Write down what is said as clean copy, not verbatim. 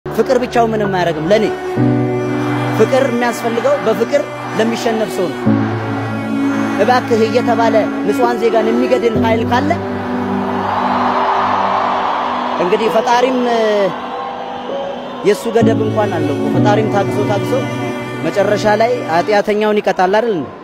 ፍቅር ብቻው ምንም አያረግም ለኔ ፍቅር የሚያስፈልገው በፍቅር ለሚሸነፍ ሰው ነው እባክህ እየተባለ ንጹሃን ዜጋን የሚገድል ኃይል ካለ እንግዲህ ፈጣሪም የሱ ገደብ እንኳን አለው ፈጣሪም ታግሶ መጨረሻ ላይ አጥያተኛውን ይቀጣል አይደል